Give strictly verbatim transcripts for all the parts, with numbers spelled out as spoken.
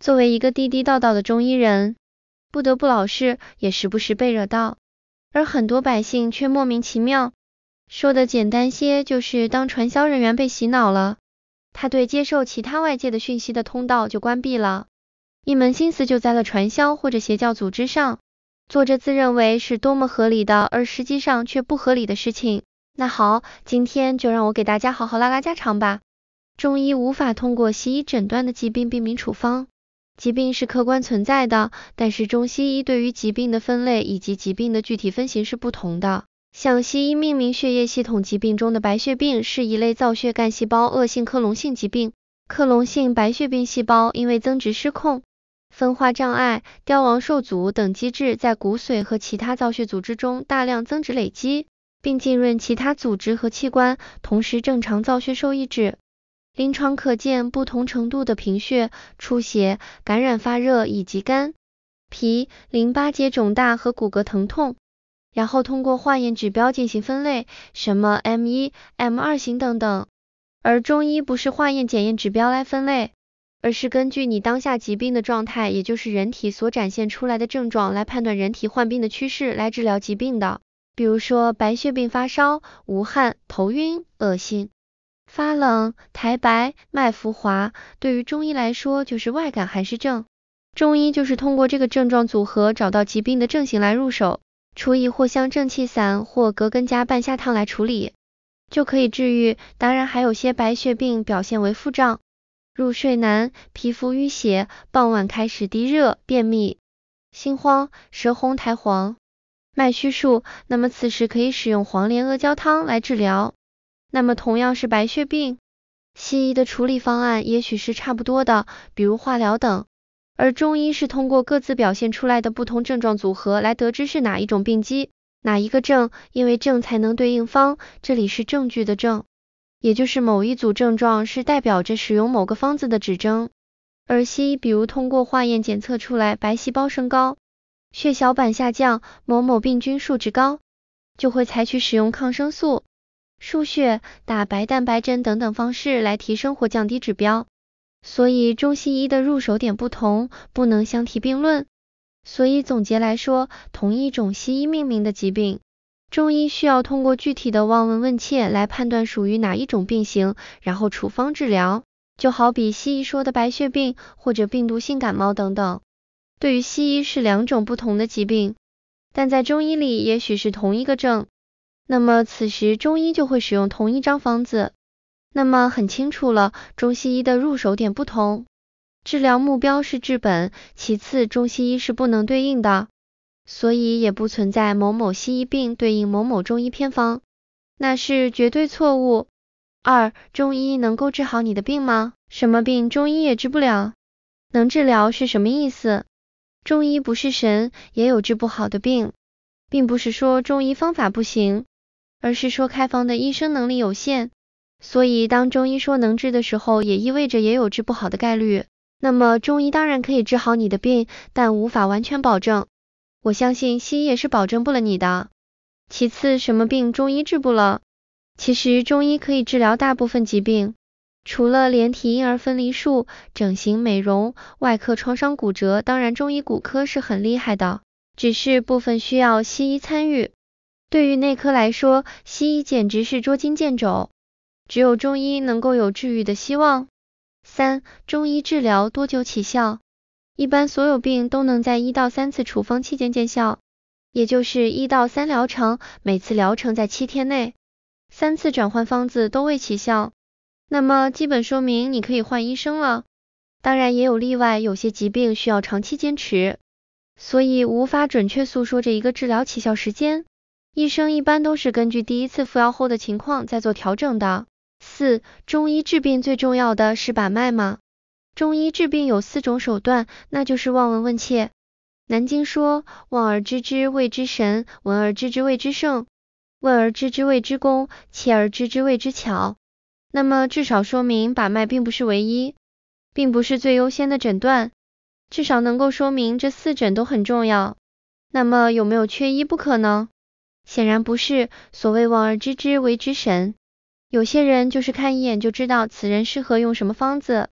作为一个地地道道的中医人，不得不老实，也时不时被惹到，而很多百姓却莫名其妙。说的简单些，就是当传销人员被洗脑了，他对接受其他外界的讯息的通道就关闭了，一门心思就在了传销或者邪教组织上，做着自认为是多么合理的，而实际上却不合理的事情。那好，今天就让我给大家好好拉拉家常吧。中医无法通过西医诊断的疾病病名处方，疾病是客观存在的，但是中西医对于疾病的分类以及疾病的具体分型是不同的。像西医命名血液系统疾病中的白血病是一类造血干细胞恶性克隆性疾病，克隆性白血病细胞因为增殖失控、分化障碍、凋亡受阻等机制，在骨髓和其他造血组织中大量增殖累积，并浸润其他组织和器官，同时正常造血受抑制。临床可见不同程度的贫血、出血、感染发热以及肝、脾、淋巴结肿大和骨骼疼痛，然后通过化验指标进行分类，什么 M 一、M 二 型等等。而中医不是化验检验指标来分类，而是根据你当下疾病的状态，也就是人体所展现出来的症状来判断人体患病的趋势，来治疗疾病的。比如说白血病发烧、无汗、头晕、恶心、发冷、苔白、脉浮滑，对于中医来说就是外感寒湿症。中医就是通过这个症状组合找到疾病的症型来入手，除以藿香正气散或葛根加半夏汤来处理，就可以治愈。当然还有些白血病表现为腹胀、入睡难、皮肤淤血、傍晚开始低热、便秘、心慌、舌红苔黄、脉虚数，那么此时可以使用黄连阿胶汤来治疗。那么同样是白血病，西医的处理方案也许是差不多的，比如化疗等，而中医是通过各自表现出来的不同症状组合来得知是哪一种病机，哪一个症，因为症才能对应方，这里是证据的证，也就是某一组症状是代表着使用某个方子的指征。而西医比如通过化验检测出来白细胞升高、血小板下降，某某病菌数值高，就会采取使用抗生素、输血、打白蛋白针等等方式来提升或降低指标。所以中西医的入手点不同，不能相提并论。所以总结来说，同一种西医命名的疾病，中医需要通过具体的望闻问切来判断属于哪一种病型，然后处方治疗。就好比西医说的白血病或者病毒性感冒等等，对于西医是两种不同的疾病，但在中医里也许是同一个症，那么此时中医就会使用同一张方子。那么很清楚了，中西医的入手点不同，治疗目标是治本，其次中西医是不能对应的，所以也不存在某某西医病对应某某中医偏方，那是绝对错误。二、中医能够治好你的病吗？什么病中医也治不了？能治疗是什么意思？中医不是神，也有治不好的病，并不是说中医方法不行，而是说开方的医生能力有限。所以当中医说能治的时候，也意味着也有治不好的概率。那么中医当然可以治好你的病，但无法完全保证。我相信西医也是保证不了你的。其次，什么病中医治不了？其实中医可以治疗大部分疾病，除了连体婴儿分离术、整形美容、外科创伤骨折，当然中医骨科是很厉害的，只是部分需要西医参与。对于内科来说，西医简直是捉襟见肘，只有中医能够有治愈的希望。三、中医治疗多久起效？一般所有病都能在一到三次处方期间见效，也就是一到三疗程，每次疗程在七天内，三次转换方子都未起效，那么基本说明你可以换医生了。当然也有例外，有些疾病需要长期坚持，所以无法准确诉说这一个治疗起效时间。医生一般都是根据第一次服药后的情况再做调整的。四、中医治病最重要的是把脉吗？中医治病有四种手段，那就是望闻问切。南经说，望而知之谓之神，闻而知之谓之圣，问而知之谓之功，切而知之谓之巧。那么至少说明把脉并不是唯一，并不是最优先的诊断，至少能够说明这四诊都很重要。那么有没有缺一不可呢？显然不是，所谓望而知之谓之神，有些人就是看一眼就知道此人适合用什么方子，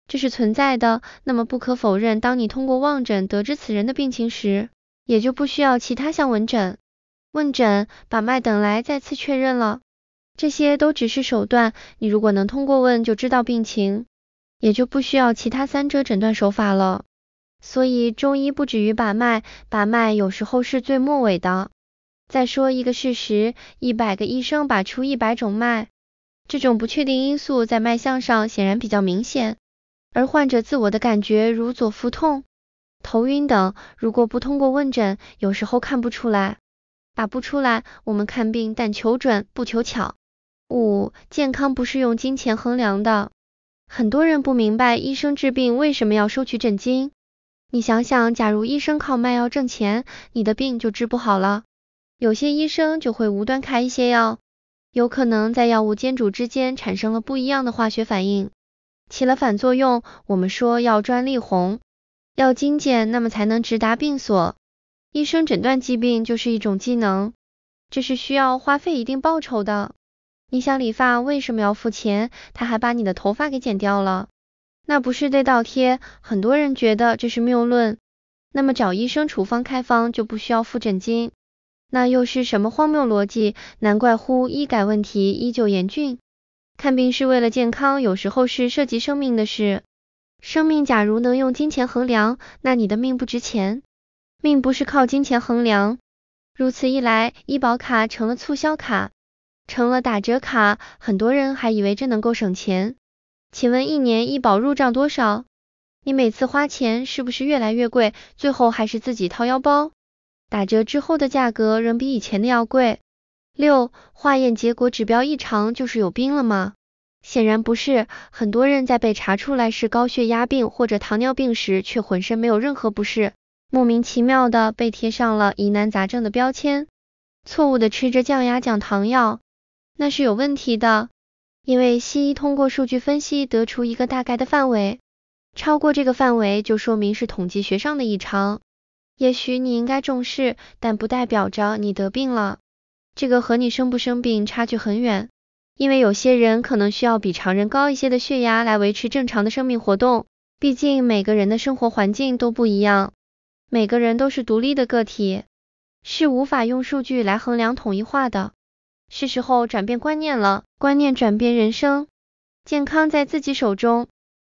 这是存在的，那么不可否认，当你通过望诊得知此人的病情时，也就不需要其他项问诊、问诊、把脉等来再次确认了。这些都只是手段，你如果能通过问就知道病情，也就不需要其他三者诊断手法了。所以中医不止于把脉，把脉有时候是最末尾的。再说一个事实，一百个医生把出一百种脉，这种不确定因素在脉象上显然比较明显，而患者自我的感觉如左腹痛、头晕等，如果不通过问诊，有时候看不出来。打不出来，我们看病但求准不求巧。五、健康不是用金钱衡量的。很多人不明白医生治病为什么要收取诊金。你想想，假如医生靠卖药挣钱，你的病就治不好了。有些医生就会无端开一些药，有可能在药物煎煮之间产生了不一样的化学反应，起了反作用。我们说药专利红，要精简，那么才能直达病所。医生诊断疾病就是一种技能，这是需要花费一定报酬的。你想理发为什么要付钱？他还把你的头发给剪掉了，那不是对倒贴？很多人觉得这是谬论。那么找医生处方开方就不需要付诊金，那又是什么荒谬逻辑？难怪乎医改问题依旧严峻。看病是为了健康，有时候是涉及生命的事。生命假如能用金钱衡量，那你的命不值钱。命不是靠金钱衡量，如此一来，医保卡成了促销卡，成了打折卡，很多人还以为这能够省钱。请问一年医保入账多少？你每次花钱是不是越来越贵，最后还是自己掏腰包？打折之后的价格仍比以前的要贵。六、化验结果指标异常就是有病了吗？显然不是，很多人在被查出来是高血压病或者糖尿病时，却浑身没有任何不适，莫名其妙的被贴上了疑难杂症的标签，错误的吃着降压降糖药，那是有问题的。因为西医通过数据分析得出一个大概的范围，超过这个范围就说明是统计学上的异常。也许你应该重视，但不代表着你得病了。这个和你生不生病差距很远，因为有些人可能需要比常人高一些的血压来维持正常的生命活动，毕竟每个人的生活环境都不一样，每个人都是独立的个体，是无法用数据来衡量统一化的。是时候转变观念了，观念转变人生，健康在自己手中。